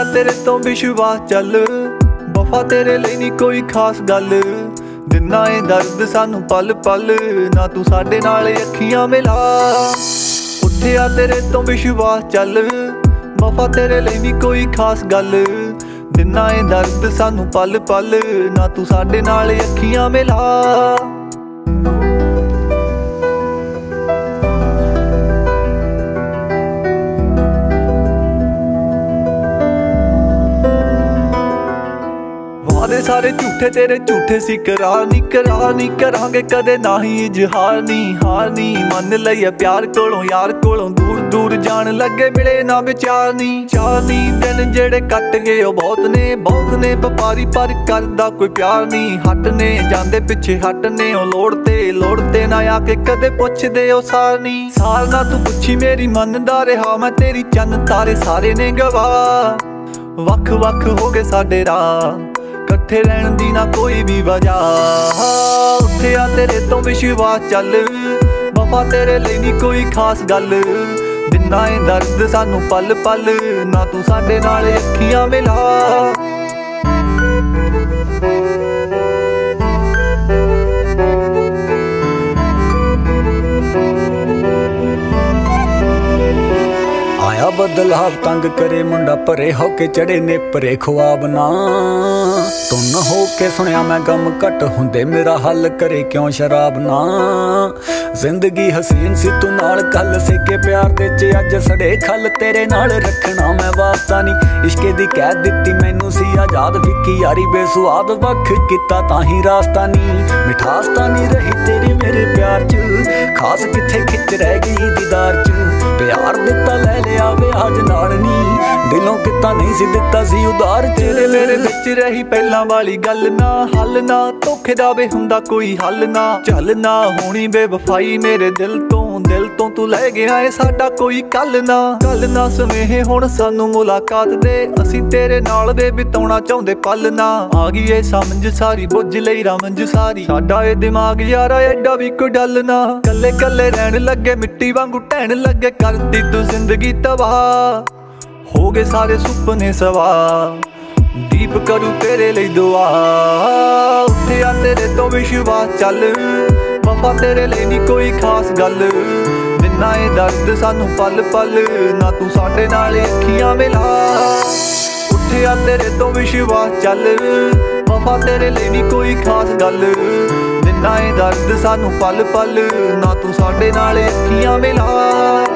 ਉੱਠਿਆ ਤੇਰੇ ਤੋਂ ਵਿਸ਼ਵਾਸ ਚੱਲ, ਵਫਾ ਤੇਰੇ ਲਈ ਨਹੀਂ ਕੋਈ ਖਾਸ ਗੱਲ। ਦਿਨਾਂ ਏ ਦਰਦ ਸਾਨੂੰ ਪਲ ਪਲ, ਨਾ ਤੂੰ ਸਾਡੇ ਨਾਲ ਅੱਖੀਆਂ ਮਿਲਾ। ਉੱਠਿਆ ਤੇਰੇ ਤੋਂ ਵਿਸ਼ਵਾਸ ਚੱਲ, ਵਫਾ ਤੇਰੇ ਲਈ ਨਹੀਂ ਕੋਈ ਖਾਸ ਗੱਲ। ਦਿਨਾਂ ਏ ਦਰਦ ਸਾਨੂੰ ਪਲ ਪਲ, ਨਾ ਤੂੰ ਸਾਡੇ ਨਾਲ ਅੱਖੀਆਂ ਮਿਲਾ। सारे झूठे तेरे झूठे सी, करा नहीं करांगे कदे ना ही इजहार। नहीं हार नहीं मन लिया प्यार कोलों यार कोलों, दूर दूर जान लगे मिले ना विचार। नहीं दिन जेड़े कट गए बहुत ने व्यापारी पर करदा कोई प्यार नहीं। हटने जांदे पिछे हटने लोड़ते ना आके कदे पुछदे ओ सार। नहीं सार ना तू पुछी मेरी मनदा रहा मैं, तेरी चन्न तारे सारे ने गवाह। वख वख हो गए साडे राह, कट्ठे रहन दी ना कोई भी वजह। उठिया तेरे तो विश्वास चल, वफा तेरे लिए नहीं कोई खास गल। दिना ए दर्द सानू पल पल, ना तू साडे नाल अखियां मिला। आया बदलाव तंग करे मुंडा, परे होके चढ़े ने परे ख्वाब ना। तुन होके सुनिया मैं गम घट हुंदे, मेरा हल करे क्यों शराब ना। जिंदगी हसीन सी तू नाल कल, सेके प्यार दे च अज सड़े खल। तेरे नाल रखना मैं वास्ता नहीं, इश्के दी कैद दित्ती मैनू सी आजाद। विकी यारी बेसुआद वख किता ताही रास्ता नहीं, मिठास तां नहीं रही तेरी मेरे प्यार च। खास किथे खिच रह गई दीदार च, प्यार दिता ले लिया विआज नाल। नहीं दिलों किता नहीं सी दिता सी उधार च। तेरे मेरे विच रही पहलां वाली गल ना, हल ना धोखे दा वे हुंदा कोई हल ना। चल ना होनी बेवफाई मेरे दिल तो तू लै गया है साडा कोई कल ना। सवेहे हुण सानू मुलाकात दे, असीं तेरे नाल दे बिताउणा चाहुंदे पल ना। आ गई ए समझ सारी बुझ लई रमंज सारी, साडा ए दिमाग यारा एडा भी कोई डल ना। कल्ले कल्ले रहन लगे मिट्टी वांगू ढहन लगे, करदी तू जिंदगी तबाह। हो गए सारे सुपने सवा, दीप करूं तेरे लिए दुआ। उठिया तेरे तो विश्वास चल, वफा तेरे लिए नहीं कोई खास गल। दिना ए दर्द सानू पल पल, ना तू साडे नाल अखियां मिला। उठिया तेरे तो विश्वास चल, वफा तेरे लिए नहीं कोई खास गल। दिना ए दर्द सानू पल पल, ना तू साडे नाल अखियां मिला।